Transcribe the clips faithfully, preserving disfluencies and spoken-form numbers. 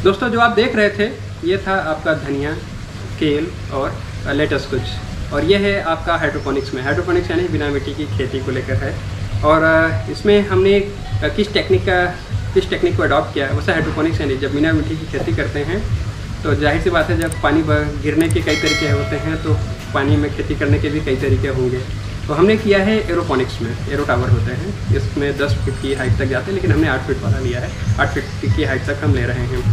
दोस्तों जो आप देख रहे थे ये था आपका धनिया, केल और लेटस कुछ, और ये है आपका हाइड्रोपोनिक्स में। हाइड्रोपोनिक्स यानी बिना मिट्टी की खेती को लेकर है। और इसमें हमने किस टेक्निक का किस टेक्निक को अडॉप्ट किया है, वैसे हाइड्रोपोनिक्स यानी जब बिना मिट्टी की खेती करते हैं तो जाहिर सी बात है जब पानी गिरने के कई तरीके होते हैं तो पानी में खेती करने के भी कई तरीके होंगे। तो हमने किया है एरोपोनिक्स में, एरो टावर होते हैं, इसमें दस फीट की हाइट तक जाते हैं, लेकिन हमने आठ फीट वाला लिया है, आठ फीट की हाइट तक हम ले रहे हैं।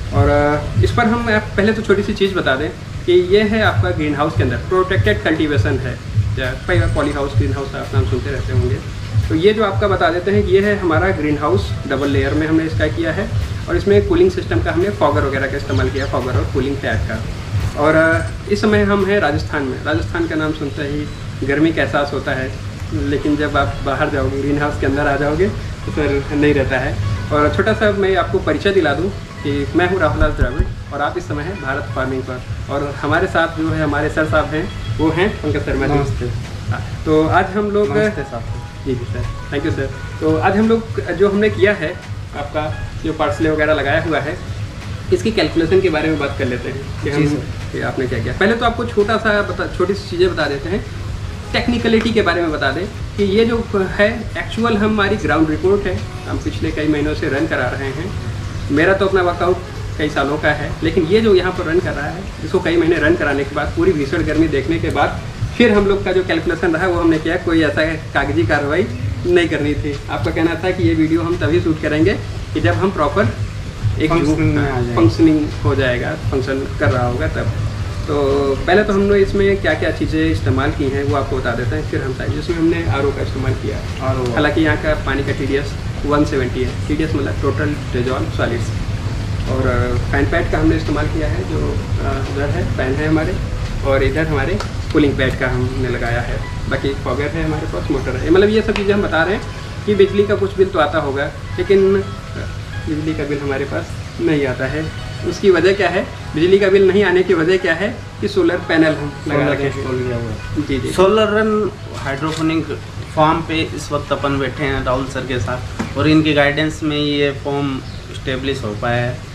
और इस पर हम पहले तो छोटी सी चीज़ बता दें कि ये है आपका ग्रीन हाउस के अंदर प्रोटेक्टेड कल्टीवेशन है, कई बार पॉली हाउस, ग्रीन हाउस आप नाम सुनते रहते होंगे। तो ये जो आपका बता देते हैं ये है हमारा ग्रीन हाउस, डबल लेयर में हमने इसका किया है, और इसमें कूलिंग सिस्टम का हमने फॉगर वगैरह का इस्तेमाल किया, फॉगर और कूलिंग पैड का। और इस समय हम हैं राजस्थान में। राजस्थान का नाम सुनते ही गर्मी का एहसास होता है, लेकिन जब आप बाहर जाओगे, ग्रीन हाउस के अंदर आ जाओगे तो फिर नहीं रहता है। और छोटा सा मैं आपको परिचय दिला दूं कि मैं हूं राहुल द्रविड़ और आप इस समय हैं भारत फार्मिंग पर, और हमारे साथ जो है हमारे सर साहब हैं वो हैं पंकज शर्मा जी। तो आज हम लोग जी जी सर, थैंक यू सर। तो आज हम लोग जो हमने किया है आपका जो पार्सले वगैरह लगाया हुआ है, इसकी कैलकुलेशन के बारे में बात कर लेते हैं कि हम कि आपने क्या किया। पहले तो आपको छोटा सा बता छोटी सी चीज़ें बता देते हैं, टेक्निकलिटी के बारे में बता दें कि ये जो है एक्चुअल हमारी ग्राउंड रिपोर्ट है, हम पिछले कई महीनों से रन करा रहे हैं। मेरा तो अपना वर्कआउट कई सालों का है, लेकिन ये जो यहाँ पर रन कर रहा है इसको कई महीने रन कराने के बाद, पूरी भीषण गर्मी देखने के बाद फिर हम लोग का जो कैलकुलेशन रहा वो हमने किया, कोई ऐसा कागजी कार्रवाई नहीं करनी थी। आपका कहना था कि ये वीडियो हम तभी शूट करेंगे कि जब हम प्रॉपर एक फंक्शनिंग हो जाएगा, फंक्शन कर रहा होगा तब। तो पहले तो हमने इसमें क्या क्या चीज़ें इस्तेमाल की हैं वो आपको बता देते हैं, फिर हम साइड जिसमें हमने आर ओ का इस्तेमाल किया। हालांकि यहाँ का पानी का T D S one seventy है, टी डी एस मतलब टोटल डिजॉल्व सॉलिड्स। और फैन पैड का हमने इस्तेमाल किया है, जो उधर है फैन है हमारे, और इधर हमारे कूलिंग पैड का हमने लगाया है। बाकी फॉगर है हमारे पास, मोटर है, मतलब ये सब चीज़ें हम बता रहे हैं कि बिजली का कुछ बिल तो आता होगा, लेकिन बिजली का बिल हमारे पास नहीं आता है। उसकी वजह क्या है, बिजली का बिल नहीं आने की वजह क्या है कि सोलर पैनल हम लगा रखे हैं। जी जी, सोलर रन हाइड्रोपोनिक फार्म पे इस वक्त अपन बैठे हैं राहुल सर के साथ, और इनकी गाइडेंस में ये फॉर्म स्टेब्लिश हो पाया है।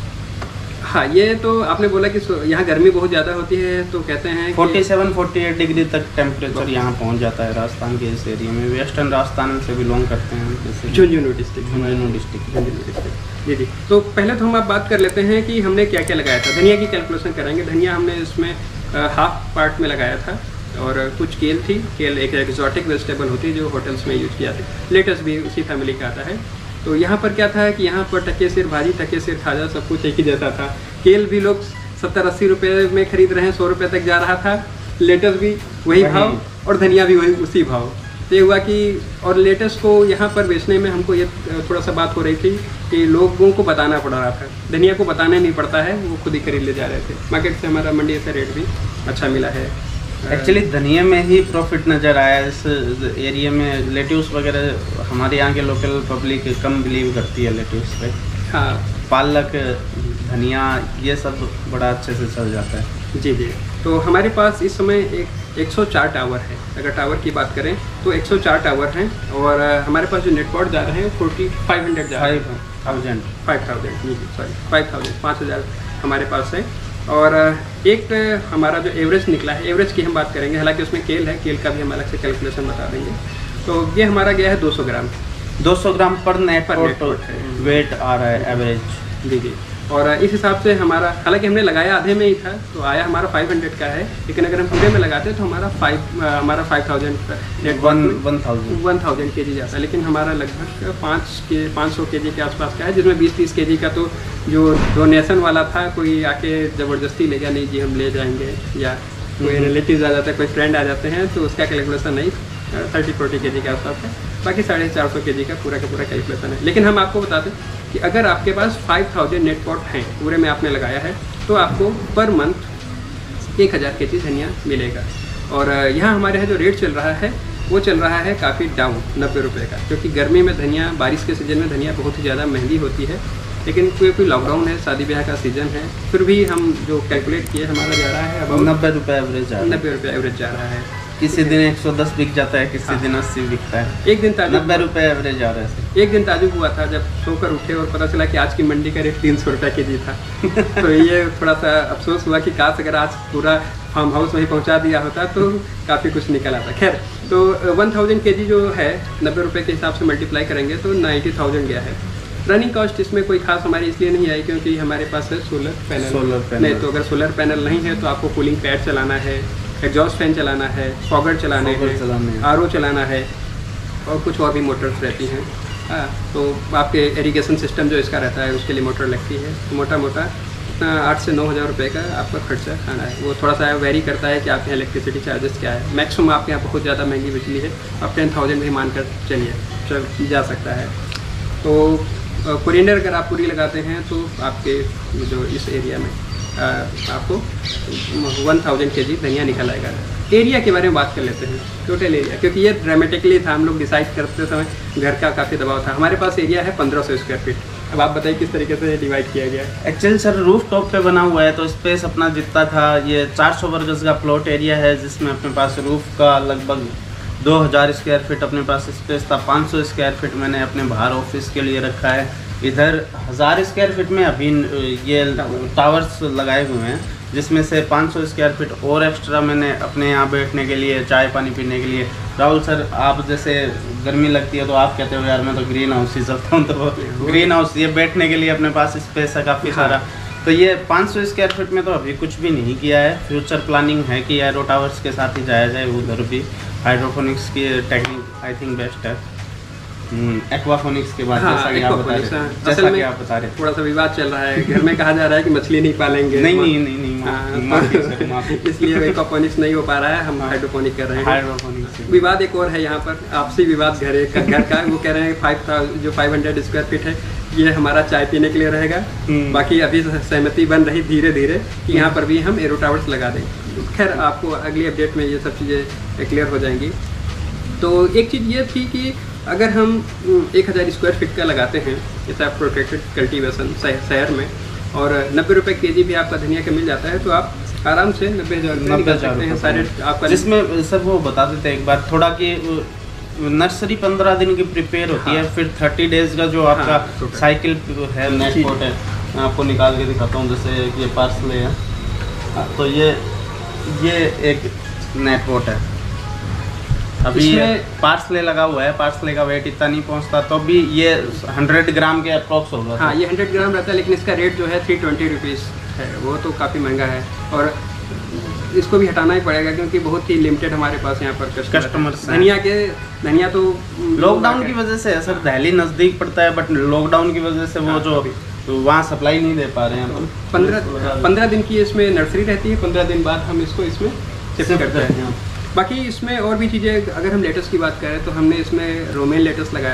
हाँ, ये तो आपने बोला कि यहाँ गर्मी बहुत ज़्यादा होती है, तो कहते हैं सैंतालीस अड़तालीस डिग्री तक टेम्परेचर यहाँ पहुँच जाता है राजस्थान के इस एरिया में। वेस्टर्न राजस्थान से बिलोंग करते हैं जैसे Jhunjhunu district, Jhunjhunu district Jhunjhunu district जी जी। तो पहले तो हम आप बात कर लेते हैं कि हमने क्या क्या लगाया था। धनिया की कैलकुलेशन करेंगे। धनिया हमने इसमें हाफ पार्ट में लगाया था, और कुछ केल थी। केल एक एक्जॉटिक वेजिटेबल होती है जो होटल्स में यूज किया था। लेटस भी उसी फैमिली का आता है। तो यहाँ पर क्या था कि यहाँ पर टके सिर भाजी, टके सिर खाजा, सब कुछ एक ही जैसा था। केल भी लोग सत्तर अस्सी रुपये में खरीद रहे हैं, सौ रुपये तक जा रहा था। लेटस भी वही भाव और धनिया भी वही उसी भाव। तो ये हुआ कि और लेटस को यहाँ पर बेचने में हमको ये थोड़ा सा बात हो रही थी कि लोगों को बताना पड़ रहा था। धनिया को बताना नहीं पड़ता है, वो खुद ही खरीद ले जा रहे थे। मार्केट से हमारा मंडी से रेट भी अच्छा मिला है। एक्चुअली धनिया में ही प्रॉफिट नज़र आया इस एरिया में। लेट्यूस वगैरह हमारे यहाँ के लोकल पब्लिक कम बिलीव करती है लेट्यूस पे। हाँ, पालक, धनिया, ये सब बड़ा अच्छे से चल जाता है। जी जी। तो हमारे पास इस समय एक एक सौ चार टावर है। अगर टावर की बात करें तो एक सौ चार टावर हैं, और हमारे पास जो नेटवर्क जा रहे हैं फोर्टी फाइव हंड्रेड जा रहे हैं, थाउजेंड फाइव थाउजेंड जी जी सॉरी फाइव थाउजेंड पाँच हज़ार हमारे पास है। और एक हमारा जो एवरेज निकला है, एवरेज की हम बात करेंगे, हालांकि उसमें केल है, केल का भी हम अलग से कैलकुलेशन बता देंगे। तो ये हमारा गया है दो सौ ग्राम दो सौ ग्राम पर नेट पर वेट आ रहा है एवरेज। जी जी। और इस हिसाब से हमारा, हालांकि हमने लगाया आधे में ही था तो आया हमारा फाइव हंड्रेड का है, लेकिन अगर हम पूरे में लगाते तो हमारा फाइव हमारा five thousand net one one thousand one thousand के जी जाता है। लेकिन हमारा लगभग पाँच के पाँच सौ के जी के आसपास का है, जिसमें बीस तीस के जी का तो जो डोनेशन वाला था, कोई आके ज़बरदस्ती ले गया, नहीं जी हम ले जाएंगे, या कोई रिलेटिव आ जाते हैं, कोई फ्रेंड आ जाते हैं, तो उसका कैलकुलेशन नहीं थर्टी फोर्टी के जी के आसपास है। बाकी साढ़े चार सौ के जी का पूरा का पूरा कैलकुलेशन है। लेकिन हम आपको बता दें कि अगर आपके पास फाइव थाउजेंड नेट पॉट हैं, पूरे में आपने लगाया है, तो आपको पर मंथ एक हज़ार के जी धनिया मिलेगा। और यहाँ हमारे यहाँ जो रेट चल रहा है वो चल रहा है काफ़ी डाउन, नब्बे रुपये का, क्योंकि गर्मी में धनिया, बारिश के सीज़न में धनिया बहुत ही ज़्यादा महंगी होती है। लेकिन कोई कोई लॉकडाउन है, शादी ब्याह का सीज़न है, फिर भी हम जो कैलकुलेट किए हमारा जा रहा है अब नब्बे रुपये एवरेज जा रहा है नब्बे रुपये एवरेज जा रहा है। किसी दिन एक सौ दस बिक जाता है, किसी हाँ। दिन अस्सी बिकता है। एक दिन ताजुब नब्बे रुपए एवरेज आ रहा है। एक दिन ताजुब हुआ था जब सोकर उठे और पता चला कि आज की मंडी का रेट तीन सौ रुपये के जी था। तो ये थोड़ा सा अफसोस हुआ कि काश अगर आज पूरा फार्म हाउस वहीं पहुंचा दिया होता तो काफ़ी कुछ निकल आता। खैर, तो वन थाउजेंड के जी जो है नब्बे रुपये के हिसाब से मल्टीप्लाई करेंगे तो नाइन्टी थाउजेंड गया है। रनिंग कॉस्ट इसमें कोई खास हमारी इसलिए नहीं आई क्योंकि हमारे पास है सोलर पैनल। सोलर पैनल नहीं तो अगर सोलर पैनल नहीं है तो आपको कूलिंग पैड चलाना है, एग्जॉस्ट फैन चलाना है, फॉगर चलाने हैं, आर ओ चलाना है और कुछ और भी मोटर्स रहती हैं। हाँ, तो आपके इरिगेशन सिस्टम जो इसका रहता है उसके लिए मोटर लगती है। तो मोटा मोटा आठ से नौ हज़ार रुपये का आपका खर्चा आना है। वो थोड़ा सा वेरी करता है कि आपके यहाँ इलेक्ट्रिसिटी चार्जेस क्या है। मैक्सिमम आपके यहाँ बहुत ज़्यादा महंगी बिजली है, आप टेन थाउजेंड भी मान कर चलिए चल जा सकता है। तो कोरिएंडर अगर आप पूरी लगाते हैं तो आपके जो इस एरिया में आ, आपको वन थाउजेंड के जी धनिया निकल आएगा। एरिया के बारे में बात कर लेते हैं, टोटल एरिया, क्योंकि ये ड्रामेटिकली था। हम लोग डिसाइड करते समय घर का काफ़ी दबाव था। हमारे पास एरिया है पंद्रह सौ स्क्वायर फीट। अब आप बताइए किस तरीके से डिवाइड किया गया है। एक्चुअली सर रूफ टॉप पे बना हुआ है तो स्पेस अपना जितना था, ये चार सौ वर्ग गज का प्लॉट एरिया है जिसमें अपने पास रूफ का लगभग दो हज़ार स्क्वायर फीट अपने पास स्पेस था। पाँच सौ स्क्वायर फीट मैंने अपने बाहर ऑफिस के लिए रखा है। इधर हज़ार स्क्वायर फीट में अभी ये टावर्स लगाए हुए हैं जिसमें से पाँच सौ स्क्वायर फीट और एक्स्ट्रा मैंने अपने यहाँ बैठने के लिए, चाय पानी पीने के लिए। राहुल सर, आप जैसे गर्मी लगती है तो आप कहते हो यार मैं तो ग्रीन हाउस ही चलता हूँ, तो ग्रीन हाउस ये बैठने के लिए अपने पास स्पेस है काफ़ी सारा। तो ये पाँच सौ स्क्वायर फीट में तो अभी कुछ भी नहीं किया है। फ्यूचर प्लानिंग है कि एरो टावर्स के साथ ही जाया जाए, उधर भी हाइड्रोफोनिक्स की टेक्निक आई थिंक बेस्ट है। एक्वाफोनिक्स के बाद, जैसा कि आप बता रहे हैं, जैसा कि आप बता रहे हैं, थोड़ा सा विवाद चल रहा है। घर में कहा जा रहा है कि मछली नहीं पालेंगे। नहीं नहीं नहीं नहीं माफी सर, माफी। इसलिए एक्वाफोनिक्स नहीं हो पा रहा है, हम हाइड्रोपोनिक कर रहे हैं। हाइड्रोफोनिक्स विवाद एक और है यहाँ पर, आपसी विवाद घर का घर का वो कह रहे हैं फाइव जो फाइव हंड्रेड स्क्वायर फीट है ये हमारा चाय पीने के लिए रहेगा। बाकी अभी सहमति बन रही धीरे धीरे कि यहाँ पर भी हम एरो टावर्स लगा दें। खैर, आपको अगली अपडेट में ये सब चीज़ें क्लियर हो जाएंगी। तो एक चीज़ ये थी कि अगर हम एक हज़ार स्क्वायर फीट का लगाते हैं जैसे आप प्रोटेक्टेड कल्टीवेशन शहर में और नब्बे रुपये के जी भी आपका धनिया का मिल जाता है तो आप आराम से नब्बे हज़ार रुपये सकते हैं सारे आपका। जिसमें सर वो बता देते हैं एक बार थोड़ा कि नर्सरी पंद्रह दिन की प्रिपेयर होती है, फिर थर्टी डेज का जो आपका हाँ, साइकिल है, नेट पोट है, मैं आपको निकाल के दिखाता हूँ। जैसे ये पार्सले है तो ये ये एक नेट पोट है। अभी पार्सले लगा हुआ है, पार्सले का वेट इतना नहीं पहुंचता तो अभी ये हंड्रेड ग्राम के अप्रॉक्स होगा। हाँ, ये हंड्रेड ग्राम रहता है लेकिन इसका रेट जो है थ्री ट्वेंटी रुपीज़ है, वो तो काफ़ी महंगा है और इसको भी हटाना ही पड़ेगा क्योंकि बहुत ही लिमिटेड हमारे पास यहाँ पर कस्टमर्स। धनिया के धनिया तो लॉकडाउन की वजह से है सर, दिल्ली नज़दीक पड़ता है बट लॉकडाउन की वजह से वो जो वहाँ सप्लाई नहीं दे पा रहे हैं। पंद्रह पंद्रह दिन की इसमें नर्सरी रहती है, पंद्रह दिन बाद हम इसको इसमें शिफ्ट करते हैं। बाकी इसमें और भी चीज़ें, अगर हम लेटेस्ट की बात करें तो हमने इसमें रोमेन लेटेस्ट लगाया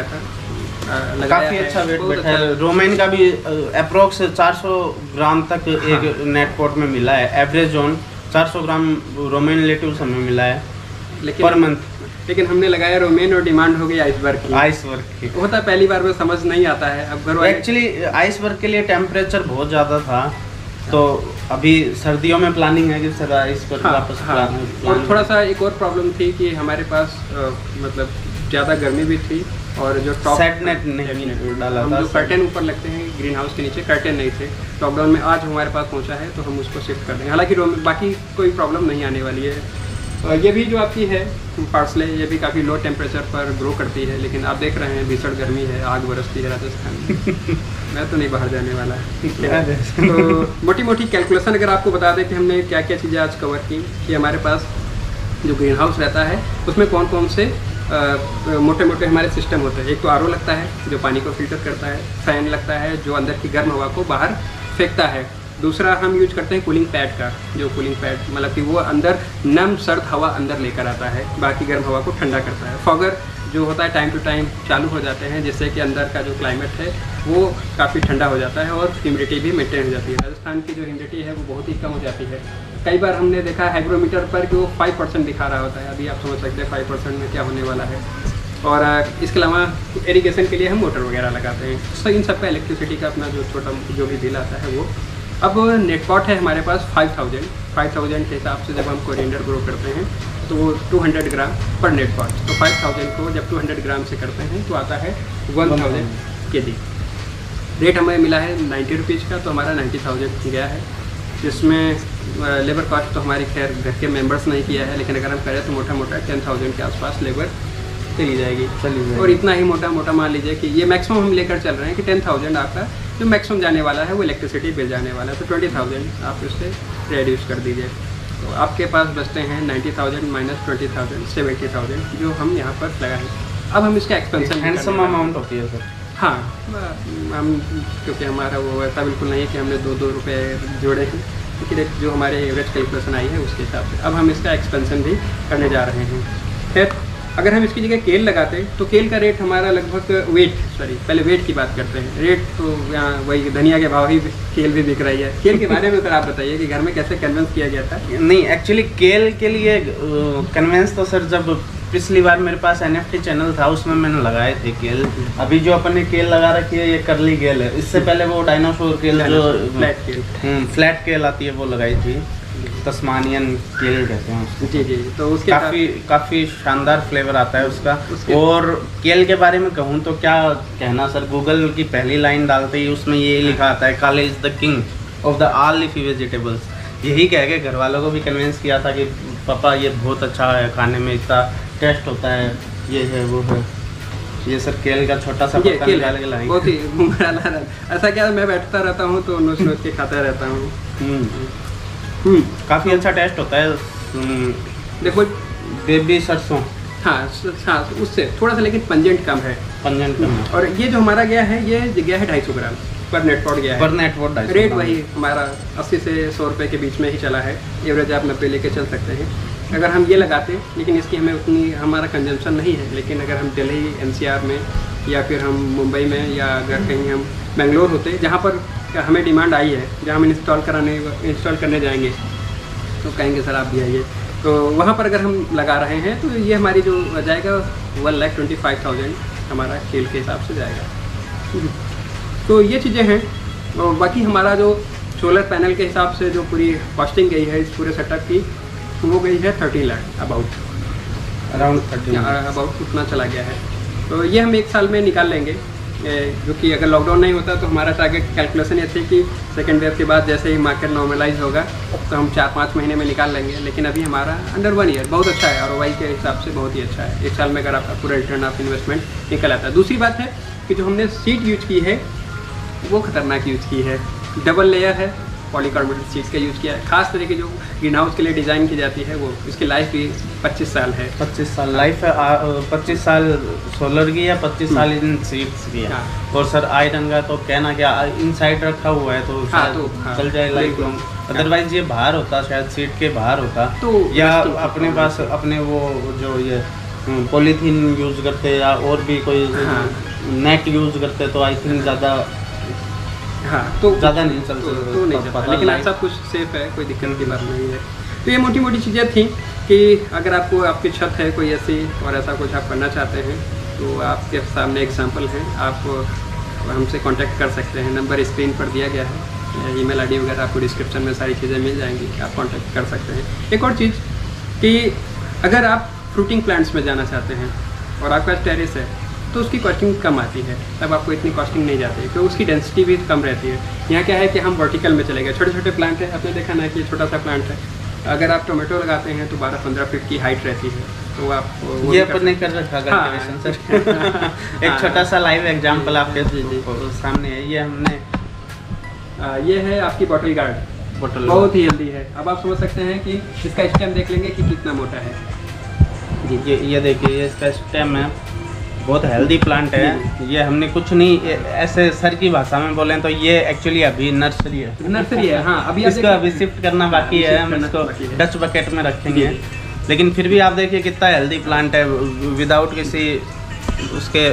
था, काफ़ी अच्छा वेट बैठा है। रोमेन का भी अप्रोक्स चार सौ ग्राम तक एक नेट पोट में मिला है। एवरेज जोन चार सौ ग्राम रोमेन लेट्यूस हमें मिला है लेकिन पर मंथ। लेकिन हमने लगाया रोमेन और डिमांड हो गई आइसबर्ग की। आइसबर्ग की होता है पहली बार में समझ नहीं आता है। अब घर एक्चुअली आइसबर्ग के लिए टेम्परेचर बहुत ज़्यादा था तो अभी सर्दियों में प्लानिंग है कि सर आइसबर्ग हाँ, वापस हाँ, और थोड़ा सा एक और प्रॉब्लम थी कि हमारे पास आ, मतलब ज़्यादा गर्मी भी थी और जो टॉप सेट नेट नहीं डाला था। जो कर्टेन ऊपर लगते हैं ग्रीन हाउस के नीचे कर्टेन नहीं थे। लॉकडाउन में आज हमारे पास पहुंचा है तो हम उसको शिफ्ट कर देंगे। हालांकि बाकी कोई प्रॉब्लम नहीं आने वाली है। ये भी जो आपकी है पार्सले, ये भी काफ़ी लो टेम्परेचर पर ग्रो करती है लेकिन आप देख रहे हैं भीषण गर्मी है, आग बरसती है राजस्थान में। मैं तो नहीं बाहर जाने वाला है। तो मोटी मोटी कैलकुलेशन अगर आपको बता दें कि हमने क्या क्या चीज़ें आज कवर की कि हमारे पास जो ग्रीन हाउस रहता है उसमें कौन कौन से आ, मोटे मोटे हमारे सिस्टम होते हैं। एक तो आर ओ लगता है जो पानी को फिल्टर करता है, फैन लगता है जो अंदर की गर्म हवा को बाहर फेंकता है। दूसरा हम यूज करते हैं कूलिंग पैड का, जो कूलिंग पैड मतलब कि वो अंदर नम सर्द हवा अंदर लेकर आता है, बाकी गर्म हवा को ठंडा करता है। फॉगर जो होता है टाइम टू टाइम चालू हो जाते हैं जिससे कि अंदर का जो क्लाइमेट है वो काफ़ी ठंडा हो जाता है और ह्यूमिडिटी भी मेंटेन हो जाती है। राजस्थान की जो ह्यूमिडिटी है वो बहुत ही कम हो जाती है। कई बार हमने देखा हाइग्रोमीटर पर कि वो फाइव परसेंट दिखा रहा होता है। अभी आप समझ सकते हैं फाइव परसेंट में क्या होने वाला है। और इसके अलावा इरिगेशन के लिए हम मोटर वगैरह लगाते हैं। तो इन सब का इलेक्ट्रिसिटी का अपना जो छोटा जो भी बिल आता है वो। अब नेट पॉट है हमारे पास फाइव थाउजेंड फाइव थाउजेंड के हिसाब से जब हम कोरिएंडर ग्रो करते हैं तो वो टू हंड्रेड ग्राम पर नेट पॉट। तो फाइव थाउजेंड को जब टू हंड्रेड ग्राम से करते हैं तो आता है वन थाउजेंड के जी। रेट हमें मिला है नाइन्टी रुपीज़ का, तो हमारा नाइन्टी थाउजेंड गया है। जिसमें लेबर कॉस्ट तो हमारी खैर घर के मेंबर्स नहीं किया है, लेकिन अगर हम करें तो मोटा मोटा टेन थाउजेंड के आसपास लेबर चली जाएगी चली जाएगी। और इतना ही मोटा मोटा मान लीजिए कि ये मैक्सिमम हम लेकर चल रहे हैं कि टेन थाउजेंड आपका जो मैक्सिमम जाने वाला है वो इलेक्ट्रिसिटी बिल जाने वाला है, तो ट्वेंटी थाउजेंड आप उससे रिड्यूस कर दीजिए। तो आपके पास बचते हैं ninety thousand minus twenty thousand seventy thousand जो हम यहाँ पर लगा है। अब हम इसका एक्सपेंशन हैंडसम अमाउंट होती है सर। हाँ, हम क्योंकि हमारा वो ऐसा बिल्कुल नहीं है कि हमने दो दो रुपये जोड़े हैं, क्योंकि जो हमारे एवरेज कैलकुलेशन आई है उसके हिसाब से अब हम इसका एक्सपेंशन भी करने जा रहे हैं। फिर अगर हम इसकी जगह केल लगाते तो केल का रेट हमारा लगभग वेट सॉरी पहले वेट की बात करते हैं। रेट तो यहाँ वही धनिया के भाव ही केल भी बिक रही है। केल के बारे में सर आप बताइए कि घर में कैसे कन्विंस किया गया था? नहीं, एक्चुअली केल के लिए कन्विंस तो सर जब पिछली बार मेरे पास एन एफ टी चैनल था उसमें मैंने लगाए थे केल। अभी जो अपन ने केल लगा रखी है ये करली केल है। इससे पहले वो डायनासोर केल जो फ्लैट केल फ्लैट केल आती है वो लगाई थी, तस्मानियन केल कहते हैं उसको। जी जी, तो उसके काफ़ी काफ़ी शानदार फ्लेवर आता है उसका। और केल के बारे में कहूँ तो क्या कहना सर, गूगल की पहली लाइन डालते ही उसमें ये लिखा आता है kale is the king of the all leafy vegetables. यही कह के घर वालों को भी कन्विंस किया था कि पापा ये बहुत अच्छा है, खाने में इतना टेस्ट होता है, ये है वो है। ये सर केल का छोटा सा पत्ता निकाल के लाएंगे। बहुत ही घुमरा ऐसा क्या मैं बैठता रहता हूँ तो नोच नोच के खाता रहता हूँ। हम्म काफ़ी अच्छा टेस्ट होता है। देखो बेबी सरसों, हाँ हाँ उससे थोड़ा सा लेकिन पंजेंट कम है। पंजेंट कम है। और ये जो हमारा गया है ये गया है ढाई सौ ग्राम पर नेट पॉट गया है। पर नेट पॉट रेट वही हमारा अस्सी से सौ रुपये के बीच में ही चला है। एवरेज आप नब्बे लेके चल सकते हैं अगर हम ये लगाते, लेकिन इसकी हमें उतनी हमारा कंजम्पशन नहीं है। लेकिन अगर हम दिल्ली एन सी आर में या फिर हम मुंबई में या अगर कहीं हम बेंगलोर होते जहाँ पर हमें डिमांड आई है, जहाँ हम इंस्टॉल कराने इंस्टॉल करने जाएंगे तो कहेंगे सर आप भी आइए, तो वहाँ पर अगर हम लगा रहे हैं तो ये हमारी जो जाएगा one lakh twenty five thousand हमारा खेल के हिसाब से जाएगा। तो ये चीज़ें हैं। और बाकी हमारा जो सोलर पैनल के हिसाब से जो पूरी कॉस्टिंग गई है इस पूरे सेटअप की वो गई है thirteen lakh about around thirteen about उतना चला गया है। तो ये हम एक साल में निकाल लेंगे, जो कि अगर लॉकडाउन नहीं होता तो हमारा टारगेट कैलकुलेशन ये थी कि सेकेंड वेव के बाद जैसे ही मार्केट नॉर्मलाइज होगा तो हम चार पाँच महीने में निकाल लेंगे। लेकिन अभी हमारा अंडर वन ईयर बहुत अच्छा है और वाई के हिसाब से बहुत ही अच्छा है। एक साल में अगर आपका पूरा रिटर्न ऑफ इन्वेस्टमेंट निकल आता है। दूसरी बात है कि जो हमने सीट यूज की है वो खतरनाक यूज की है, डबल लेयर है, पॉलीकार्बोनेट सीट्स का यूज़ किया है। खास तरह की जो ग्रीन हाउस के लिए डिज़ाइन की जाती है वो इसकी लाइफ भी पच्चीस साल है। पच्चीस साल लाइफ है। पच्चीस साल सोलर की या पच्चीस साल इन सीट्स की है। हाँ। और सर आयरन का तो कहना क्या इनसाइड रखा हुआ है तो, हाँ, तो हाँ, चल जाए लाइफ लॉन्ग। अदरवाइज ये बाहर होता शायद सीट के बाहर होता तो या अपने पास अपने वो जो ये पॉलीथीन यूज़ करते या और भी कोई नेट यूज़ करते तो आई थिंक ज़्यादा हाँ तो ज़्यादा नहीं चलता तो, तो नहीं चलता, लेकिन आज सब कुछ सेफ है, कोई दिक्कत की बात नहीं है। तो ये मोटी मोटी चीज़ें थी कि अगर आपको आपकी छत है कोई ऐसी और ऐसा कुछ आप करना चाहते हैं तो आपके सामने एग्जांपल है, आप हमसे कांटेक्ट कर सकते हैं। नंबर स्क्रीन पर दिया गया है, ईमेल आईडी वगैरह आपको डिस्क्रिप्शन में सारी चीज़ें मिल जाएंगी, आप कांटेक्ट कर सकते हैं। एक और चीज़ कि अगर आप फ्रूटिंग प्लांट्स में जाना चाहते हैं और आपका टेरेस है तो उसकी कॉस्टिंग कम आती है, तब आपको इतनी कॉस्टिंग नहीं जाती है क्योंकि उसकी डेंसिटी भी कम रहती है। यहाँ क्या है कि हम वर्टिकल में चले गए, छोटे छोटे प्लांट है, आपने देखा ना कि छोटा सा प्लांट है। अगर आप टोमेटो लगाते हैं तो बारह पंद्रह फीट की हाइट रहती है, तो आप ये अपन ने कर रखा कल्टीवेशन सर। एक छोटा सा लाइव एग्जांपल आपके सामने है। ये हमने आ, ये है आपकी बॉटल गार्ड, बॉटल बहुत ही हेल्दी है। अब आप समझ सकते हैं कि इसका स्टेम देख लेंगे कि कितना मोटा है जी। ये ये देखिए ये इसका स्टेम है, बहुत हेल्दी प्लांट है। ये हमने कुछ नहीं ऐसे सर की भाषा में बोलें तो ये एक्चुअली अभी नर्सरी है नर्सरी है हाँ। अभी इसको अभी शिफ्ट करना बाकी है, हम इसको डच बकेट में रखेंगे। लेकिन फिर भी आप देखिए कितना हेल्दी प्लांट है, विदाउट किसी उसके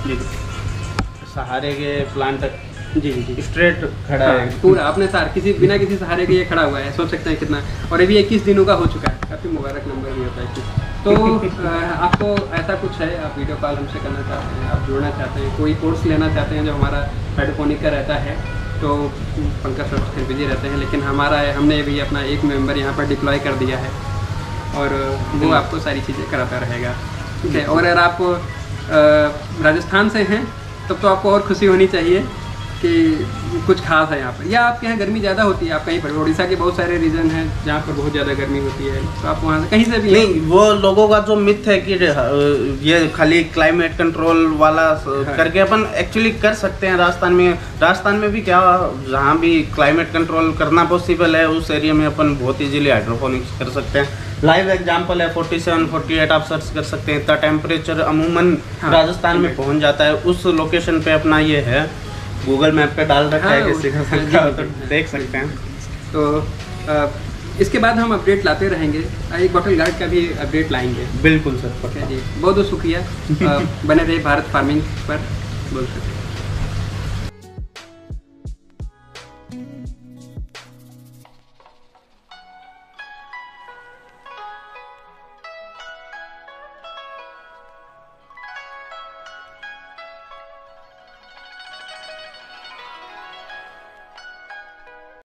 सहारे के प्लांट जी जी स्ट्रेट खड़ा है पूरा अपने सार किसी बिना किसी सहारे के ये खड़ा हुआ है। सोच सकते हैं कितना, और अभी इक्कीस दिनों का हो चुका है, काफ़ी मुबारक नंबर भी होता है। तो आपको ऐसा कुछ है, आप वीडियो कॉल हमसे करना चाहते हैं, आप जुड़ना चाहते हैं, कोई कोर्स लेना चाहते हैं जो हमारा हाइड्रोपोनिक का रहता है तो पंकज सर फिर बिजी रहते हैं, लेकिन हमारा हमने भी अपना एक मेंबर यहाँ पर डिप्लॉय कर दिया है और वो आपको सारी चीज़ें कराता रहेगा। ठीक है, और अगर आप अ, राजस्थान से हैं तब तो आपको और खुशी होनी चाहिए कि कुछ खास है यहाँ पर, या आपके यहाँ गर्मी ज़्यादा होती है, आप कहीं पर उड़ीसा के बहुत सारे रीजन हैं जहाँ पर बहुत ज़्यादा गर्मी होती है, तो आप वहाँ से कहीं से भी नहीं, वो लोगों का जो मिथ है कि ये खाली क्लाइमेट कंट्रोल वाला करके अपन एक्चुअली कर सकते हैं राजस्थान में। राजस्थान में भी क्या, जहाँ भी क्लाइमेट कंट्रोल करना पॉसिबल है उस एरिया में अपन बहुत इजीली हाइड्रोपोनिक्स कर सकते हैं। लाइव एग्जांपल है सैंतालीस, अड़तालीस आप सर्च कर सकते हैं, इतना टेम्परेचर अमूमन हाँ, राजस्थान में पहुँच जाता है। उस लोकेशन पे अपना ये है, गूगल मैप पे डाल रखा है, किसी का सकता हो तो देख सकते हैं। तो आ, इसके बाद हम अपडेट लाते रहेंगे, एक बॉटल गार्ड का भी अपडेट लाएंगे। बिल्कुल सर, ओके जी, बहुत बहुत शुक्रिया। बने रहे भारत फार्मिंग पर, बोल सकते